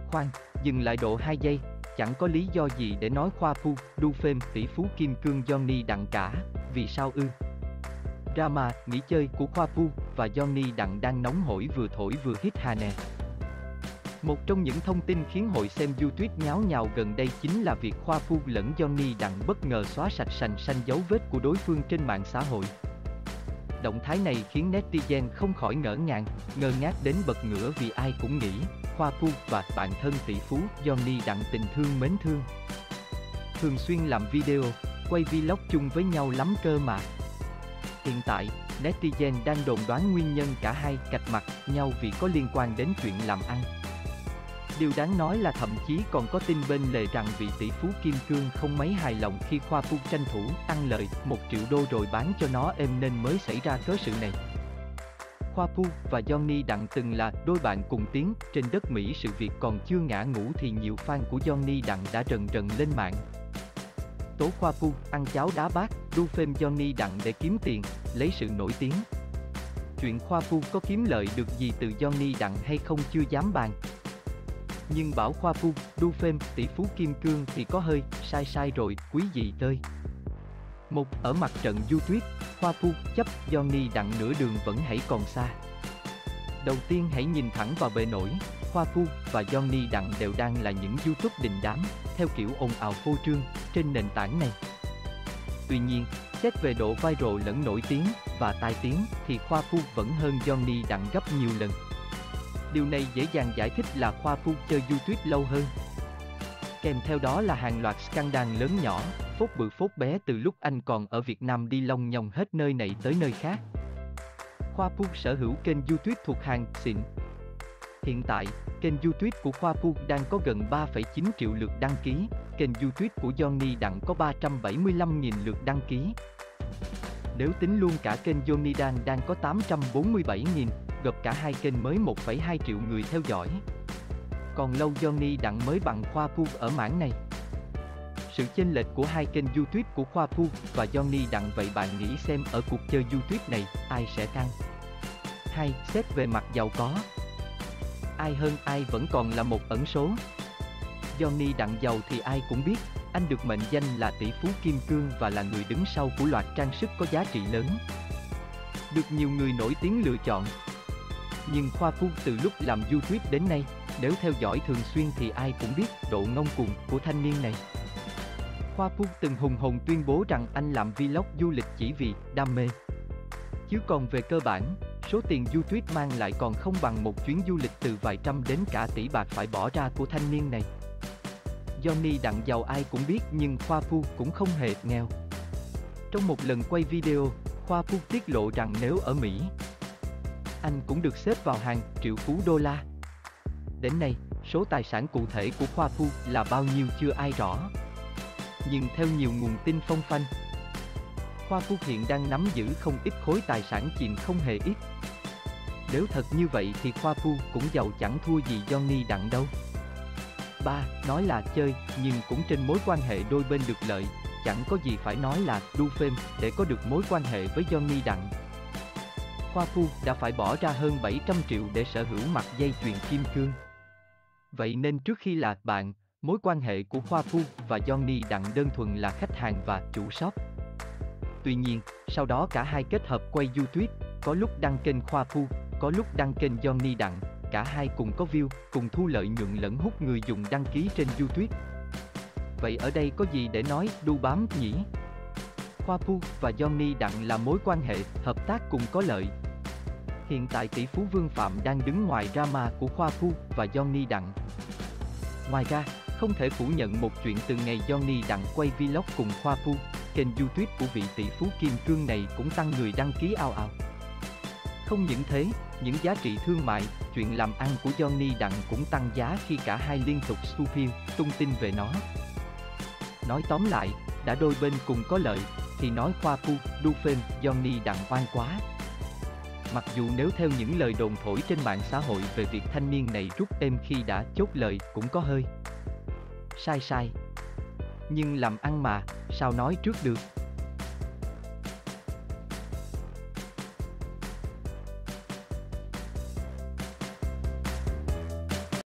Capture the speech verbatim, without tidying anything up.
Khoan, dừng lại độ hai giây, chẳng có lý do gì để nói Khoa Pu, đu phêm tỷ phú kim cương Johnny Đặng cả, vì sao ư? Drama, nghỉ chơi của Khoa Pu và Johnny Đặng đang nóng hổi vừa thổi vừa hít hà nè. Một trong những thông tin khiến hội xem YouTube nháo nhào gần đây chính là việc Khoa Pu lẫn Johnny Đặng bất ngờ xóa sạch sành xanh dấu vết của đối phương trên mạng xã hội. Động thái này khiến netizen không khỏi ngỡ ngàng, ngơ ngác đến bật ngửa vì ai cũng nghĩ Khoa Pu và bạn thân tỷ phú Johnny Đặng tình thương mến thương. Thường xuyên làm video, quay vlog chung với nhau lắm cơ mà. Hiện tại, netizen đang đồn đoán nguyên nhân cả hai cạch mặt nhau vì có liên quan đến chuyện làm ăn. Điều đáng nói là thậm chí còn có tin bên lề rằng vị tỷ phú kim cương không mấy hài lòng khi Khoa Pu tranh thủ ăn lời một triệu đô rồi bán cho nó êm nên mới xảy ra cớ sự này. Khoa Pu và Johnny Đặng từng là đôi bạn cùng tiến trên đất Mỹ. Sự việc còn chưa ngã ngũ thì nhiều fan của Johnny Đặng đã rần rần lên mạng tố Khoa Pu ăn cháo đá bát, đu phêm Johnny Đặng để kiếm tiền, lấy sự nổi tiếng. Chuyện Khoa Pu có kiếm lợi được gì từ Johnny Đặng hay không chưa dám bàn. Nhưng bảo Khoa Pu, đu phêm, tỷ phú kim cương thì có hơi sai sai rồi, quý vị tơi. Một, ở mặt trận YouTube, Khoa Pu chấp Johnny Đặng nửa đường vẫn hãy còn xa. Đầu tiên hãy nhìn thẳng vào bề nổi, Khoa Pu và Johnny Đặng đều đang là những YouTube đình đám, theo kiểu ồn ào phô trương, trên nền tảng này. Tuy nhiên, xét về độ viral lẫn nổi tiếng và tai tiếng thì Khoa Pu vẫn hơn Johnny Đặng gấp nhiều lần. Điều này dễ dàng giải thích là Khoa Pu chơi YouTube lâu hơn. Kèm theo đó là hàng loạt scandal lớn nhỏ, phốt bự phốt bé từ lúc anh còn ở Việt Nam đi long nhòng hết nơi này tới nơi khác. Khoa Pu sở hữu kênh YouTube thuộc hàng xịn. Hiện tại, kênh YouTube của Khoa Pu đang có gần ba phẩy chín triệu lượt đăng ký, kênh YouTube của Johnny Đặng có ba trăm bảy mươi lăm nghìn lượt đăng ký. Nếu tính luôn cả kênh Johnny Đặng đang có tám trăm bốn mươi bảy nghìn, gộp cả hai kênh mới một phẩy hai triệu người theo dõi. Còn lâu Johnny Đặng mới bằng Khoa Pu ở mảng này. Sự chênh lệch của hai kênh YouTube của Khoa Pu và Johnny Đặng, vậy bạn nghĩ xem ở cuộc chơi YouTube này, ai sẽ căng? Hai, xét về mặt giàu có, ai hơn ai vẫn còn là một ẩn số. Johnny Đặng giàu thì ai cũng biết, anh được mệnh danh là tỷ phú kim cương và là người đứng sau của loạt trang sức có giá trị lớn, được nhiều người nổi tiếng lựa chọn. Nhưng Khoa Pu từ lúc làm YouTube đến nay, nếu theo dõi thường xuyên thì ai cũng biết độ ngông cuồng của thanh niên này. Khoa Pu từng hùng hồn tuyên bố rằng anh làm vlog du lịch chỉ vì đam mê. Chứ còn về cơ bản, số tiền YouTube mang lại còn không bằng một chuyến du lịch từ vài trăm đến cả tỷ bạc phải bỏ ra của thanh niên này. Johnny Đặng giàu ai cũng biết nhưng Khoa Pu cũng không hề nghèo. Trong một lần quay video, Khoa Pu tiết lộ rằng nếu ở Mỹ, anh cũng được xếp vào hàng triệu phú đô la. Đến nay, số tài sản cụ thể của Khoa Pu là bao nhiêu chưa ai rõ. Nhưng theo nhiều nguồn tin phong phanh, Khoa Pu hiện đang nắm giữ không ít khối tài sản chìm không hề ít. Nếu thật như vậy thì Khoa Pu cũng giàu chẳng thua gì Johnny Đặng đâu. Ba, nói là chơi, nhưng cũng trên mối quan hệ đôi bên được lợi, chẳng có gì phải nói là đu phêm để có được mối quan hệ với Johnny Đặng. Khoa Pu đã phải bỏ ra hơn bảy trăm triệu để sở hữu mặt dây chuyền kim cương. Vậy nên trước khi là bạn, mối quan hệ của Khoa Pu và Johnny Đặng đơn thuần là khách hàng và chủ shop. Tuy nhiên, sau đó cả hai kết hợp quay YouTube, có lúc đăng kênh Khoa Pu, có lúc đăng kênh Johnny Đặng, cả hai cùng có view, cùng thu lợi nhuận lẫn hút người dùng đăng ký trên YouTube. Vậy ở đây có gì để nói đu bám nhỉ? Khoa Pu và Johnny Đặng là mối quan hệ hợp tác cùng có lợi. Hiện tại tỷ phú Vương Phạm đang đứng ngoài drama của Khoa Pu và Johnny Đặng. Ngoài ra, không thể phủ nhận một chuyện, từ ngày Johnny Đặng quay vlog cùng Khoa Pu, kênh YouTube của vị tỷ phú kim cương này cũng tăng người đăng ký ào ào. Không những thế, những giá trị thương mại, chuyện làm ăn của Johnny Đặng cũng tăng giá khi cả hai liên tục xu phiêu, tung tin về nó. Nói tóm lại, đã đôi bên cùng có lợi, thì nói Khoa Pu, đu phêm, Johnny Đặng oan quá. Mặc dù nếu theo những lời đồn thổi trên mạng xã hội về việc thanh niên này rút êm khi đã chốt lời cũng có hơi sai sai. Nhưng làm ăn mà, sao nói trước được.